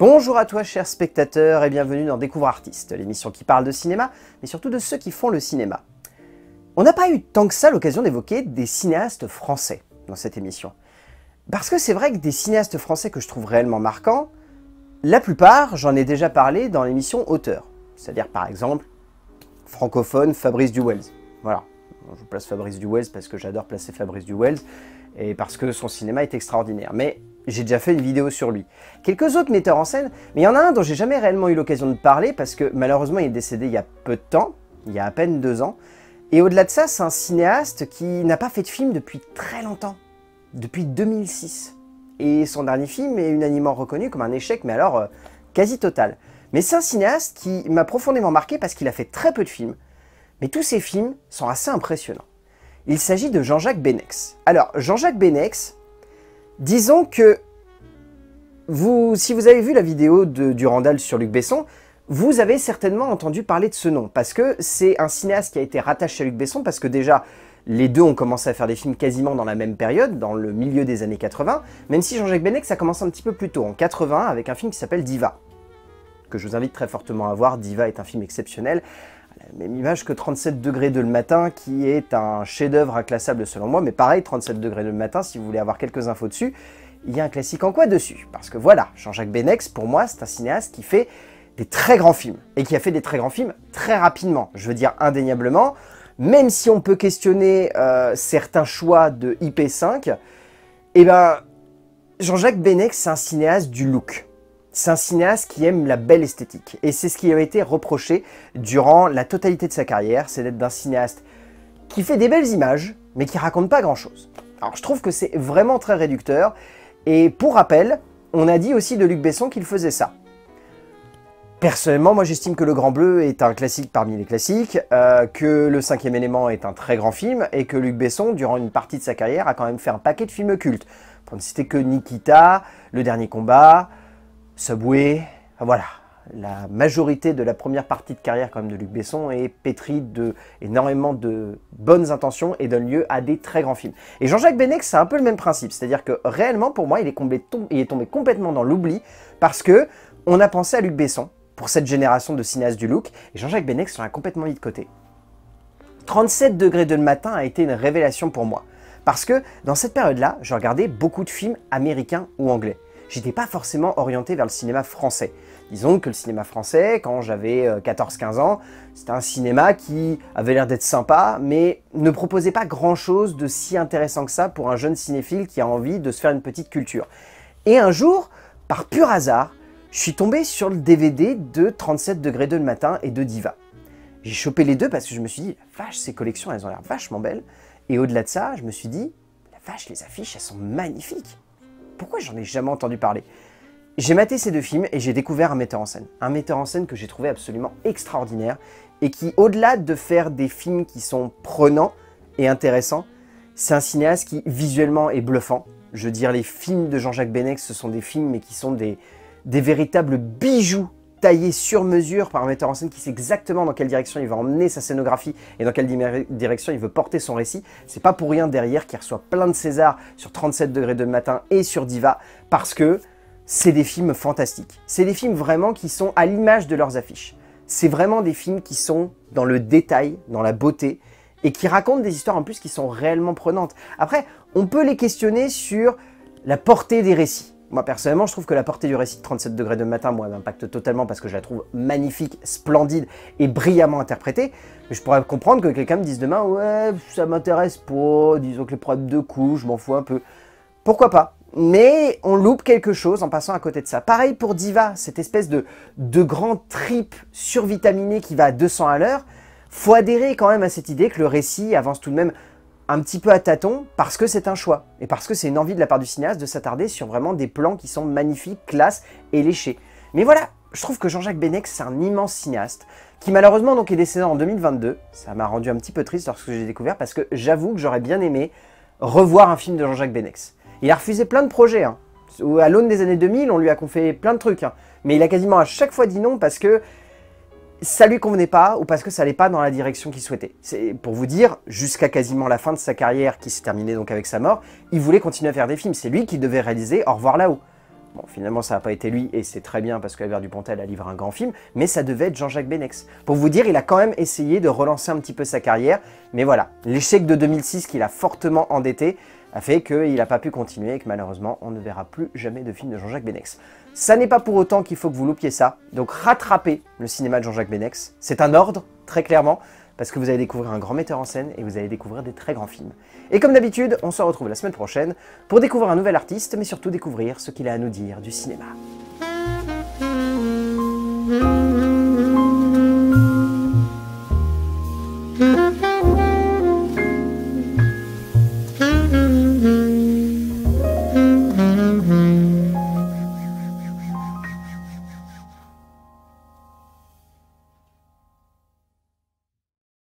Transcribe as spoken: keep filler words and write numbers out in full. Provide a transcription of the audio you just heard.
Bonjour à toi chers spectateurs et bienvenue dans Découvre Artiste, l'émission qui parle de cinéma, mais surtout de ceux qui font le cinéma. On n'a pas eu tant que ça l'occasion d'évoquer des cinéastes français dans cette émission. Parce que c'est vrai que des cinéastes français que je trouve réellement marquants, la plupart, j'en ai déjà parlé dans l'émission Auteur. C'est-à-dire par exemple, francophone, Fabrice Duwels. Voilà, je vous place Fabrice Duwels parce que j'adore placer Fabrice Duwels et parce que son cinéma est extraordinaire. Mais j'ai déjà fait une vidéo sur lui. Quelques autres metteurs en scène, mais il y en a un dont j'ai jamais réellement eu l'occasion de parler parce que malheureusement il est décédé il y a peu de temps, il y a à peine deux ans. Et au-delà de ça, c'est un cinéaste qui n'a pas fait de film depuis très longtemps, depuis deux mille six. Et son dernier film est unanimement reconnu comme un échec, mais alors euh, quasi total. Mais c'est un cinéaste qui m'a profondément marqué parce qu'il a fait très peu de films, mais tous ses films sont assez impressionnants. Il s'agit de Jean-Jacques Benex. Alors, Jean-Jacques Benex, disons que vous, si vous avez vu la vidéo de Durandal sur Luc Besson, vous avez certainement entendu parler de ce nom, parce que c'est un cinéaste qui a été rattaché à Luc Besson, parce que déjà, les deux ont commencé à faire des films quasiment dans la même période, dans le milieu des années quatre-vingt, même si Jean-Jacques Benex a commencé un petit peu plus tôt, en quatre-vingt, avec un film qui s'appelle Diva, que je vous invite très fortement à voir. Diva est un film exceptionnel, à la même image que trente-sept degrés de le matin, qui est un chef-d'œuvre inclassable selon moi, mais pareil, trente-sept degrés de le matin, si vous voulez avoir quelques infos dessus, il y a un classique en quoi dessus, parce que voilà, Jean-Jacques Benex, pour moi, c'est un cinéaste qui fait des très grands films, et qui a fait des très grands films très rapidement, je veux dire indéniablement, même si on peut questionner euh, certains choix de I P cinq, eh ben, Jean-Jacques Benex, c'est un cinéaste du look. C'est un cinéaste qui aime la belle esthétique, et c'est ce qui lui a été reproché durant la totalité de sa carrière, c'est d'être d'un cinéaste qui fait des belles images, mais qui raconte pas grand-chose. Alors je trouve que c'est vraiment très réducteur, et pour rappel, on a dit aussi de Luc Besson qu'il faisait ça. Personnellement, moi j'estime que Le Grand Bleu est un classique parmi les classiques, euh, que Le Cinquième Élément est un très grand film, et que Luc Besson, durant une partie de sa carrière, a quand même fait un paquet de films cultes. Pour ne citer que Nikita, Le Dernier Combat, Subway, enfin, voilà. La majorité de la première partie de carrière quand même de Luc Besson est pétrie de énormément de bonnes intentions et donne lieu à des très grands films. Et Jean-Jacques Benex, c'est un peu le même principe, c'est-à-dire que réellement pour moi il est, tombé, il est tombé complètement dans l'oubli parce que on a pensé à Luc Besson pour cette génération de cinéastes du look, et Jean-Jacques Benex l'a complètement mis de côté. trente-sept degrés de le matin a été une révélation pour moi, parce que dans cette période-là, je regardais beaucoup de films américains ou anglais. J'étais pas forcément orienté vers le cinéma français. Disons que le cinéma français, quand j'avais quatorze quinze ans, c'était un cinéma qui avait l'air d'être sympa, mais ne proposait pas grand-chose de si intéressant que ça pour un jeune cinéphile qui a envie de se faire une petite culture. Et un jour, par pur hasard, je suis tombé sur le D V D de trente-sept degrés de le matin et de Diva. J'ai chopé les deux parce que je me suis dit, la vache, ces collections, elles ont l'air vachement belles. Et au-delà de ça, je me suis dit, la vache, les affiches, elles sont magnifiques. Pourquoi j'en ai jamais entendu parler? J'ai maté ces deux films et j'ai découvert un metteur en scène. Un metteur en scène que j'ai trouvé absolument extraordinaire et qui, au-delà de faire des films qui sont prenants et intéressants, c'est un cinéaste qui, visuellement, est bluffant. Je veux dire, les films de Jean-Jacques Benex, ce sont des films mais qui sont des... des véritables bijoux taillés sur mesure par un metteur en scène qui sait exactement dans quelle direction il va emmener sa scénographie et dans quelle direction il veut porter son récit. C'est pas pour rien derrière qu'il reçoit plein de Césars sur trente-sept degrés de matin et sur Diva, parce que c'est des films fantastiques. C'est des films vraiment qui sont à l'image de leurs affiches. C'est vraiment des films qui sont dans le détail, dans la beauté, et qui racontent des histoires en plus qui sont réellement prenantes. Après, on peut les questionner sur la portée des récits. Moi, personnellement, je trouve que la portée du récit de trente-sept degrés de matin, moi, m'impacte totalement parce que je la trouve magnifique, splendide et brillamment interprétée. Mais je pourrais comprendre que quelqu'un me dise demain, ouais, ça m'intéresse pas, disons que les problèmes de coups, je m'en fous un peu. Pourquoi pas? Mais on loupe quelque chose en passant à côté de ça. Pareil pour Diva, cette espèce de, de grand trip survitaminé qui va à deux cents à l'heure. Faut adhérer quand même à cette idée que le récit avance tout de même un petit peu à tâtons, parce que c'est un choix, et parce que c'est une envie de la part du cinéaste de s'attarder sur vraiment des plans qui sont magnifiques, classe et léchés. Mais voilà, je trouve que Jean-Jacques Benex, c'est un immense cinéaste, qui malheureusement donc est décédé en deux mille vingt-deux, ça m'a rendu un petit peu triste lorsque j'ai découvert, parce que j'avoue que j'aurais bien aimé revoir un film de Jean-Jacques Benex. Il a refusé plein de projets, hein. À l'aune des années deux mille, on lui a confié plein de trucs, hein. Mais il a quasiment à chaque fois dit non parce que ça lui convenait pas ou parce que ça allait pas dans la direction qu'il souhaitait. C'est pour vous dire, jusqu'à quasiment la fin de sa carrière, qui s'est terminée donc avec sa mort, il voulait continuer à faire des films. C'est lui qui devait réaliser Au revoir là-haut. Bon, finalement, ça n'a pas été lui, et c'est très bien parce qu'Albert Dupontel a livré un grand film, mais ça devait être Jean-Jacques Benex. Pour vous dire, il a quand même essayé de relancer un petit peu sa carrière, mais voilà, l'échec de deux mille six qui l'a fortement endetté a fait qu'il n'a pas pu continuer et que malheureusement, on ne verra plus jamais de film de Jean-Jacques Benex. Ça n'est pas pour autant qu'il faut que vous loupiez ça, donc rattrapez le cinéma de Jean-Jacques Benex. C'est un ordre, très clairement, parce que vous allez découvrir un grand metteur en scène et vous allez découvrir des très grands films. Et comme d'habitude, on se retrouve la semaine prochaine pour découvrir un nouvel artiste, mais surtout découvrir ce qu'il a à nous dire du cinéma.